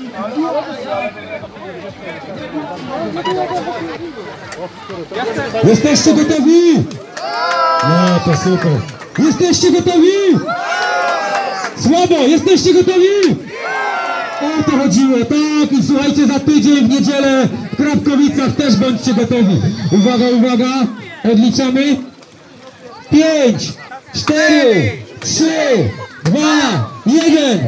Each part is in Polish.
Jesteście gotowi? No to super. Jesteście gotowi? Słabo, jesteście gotowi? O to chodziło, tak, i słuchajcie, za tydzień w niedzielę w Krapkowicach też bądźcie gotowi. Uwaga, uwaga, odliczamy. 5, 4, 3, 2, 1.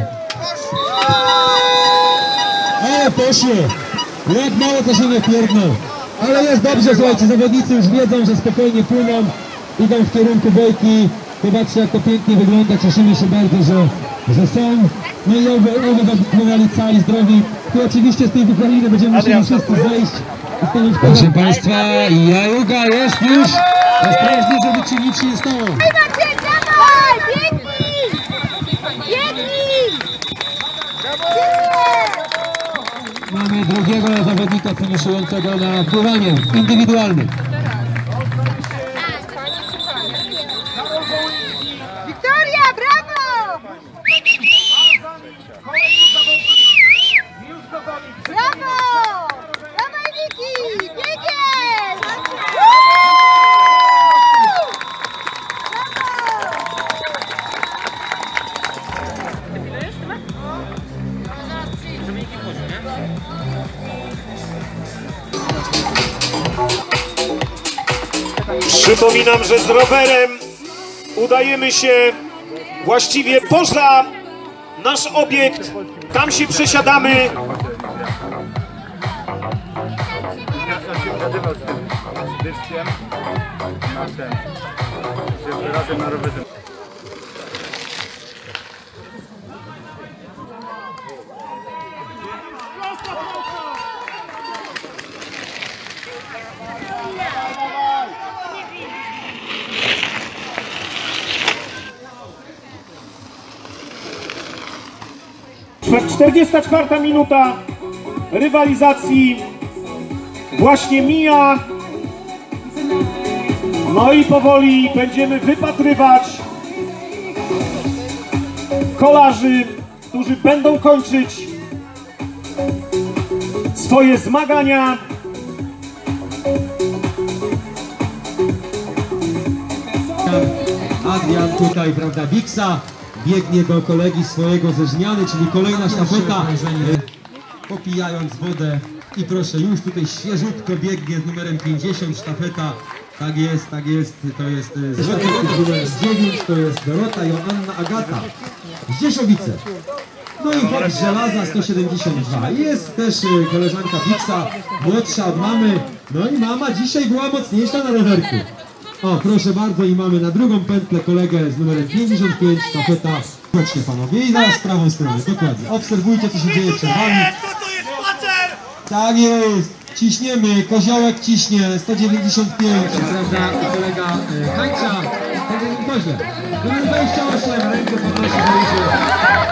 Ale poszło. Jak mało to się nie pierdnął. Ale jest dobrze, słuchajcie, zawodnicy już wiedzą, że spokojnie płyną, idą w kierunku bojki. Zobaczcie, jak to pięknie wygląda, cieszymy się bardzo, że są. No i oby wypłynęli cali, zdrowi. Tu oczywiście z tej wypłyniny będziemy musieli wszyscy zejść. Proszę Państwa, Jaruga jest już. Ostrożnie, żeby ci nic się nie stało. Mamy drugiego zawodnika finiszującego na pływanie indywidualnym. Wiktoria, brawo! Brawo! Dawaj, Wiki! Biegiem! Przypominam, że z rowerem udajemy się właściwie poza nasz obiekt. Tam się przesiadamy. Przed 44 minuta rywalizacji właśnie mija. No i powoli będziemy wypatrywać kolarzy, którzy będą kończyć swoje zmagania. Adrian tutaj, prawda, Wiksa biegnie do kolegi swojego ze Żniany, czyli kolejna sztafeta, popijając wodę. I proszę, już tutaj świeżutko biegnie z numerem 50 sztafeta. Tak jest, to jest zawodnik numer 9, to jest Dorota Joanna Agata z Dzieszowice. No i chłop z Żelaza 172. Jest też koleżanka Wiksa, młodsza od mamy. No i mama dzisiaj była mocniejsza na rowerku. O, proszę bardzo, i mamy na drugą pętlę kolegę z numerem 55, sztafeta. Chodźcie panowie, i zaraz w prawą stronę, dokładnie. Obserwujcie, co się dzieje przed wami. Tak jest, ciśniemy, koziołek ciśnie, 195, prawda, i kolega Hańcza, w drugim kozie. Numer 28, rękę podnosi,